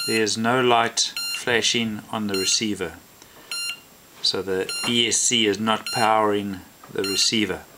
there is no light flashing on the receiver, so the ESC is not powering the receiver.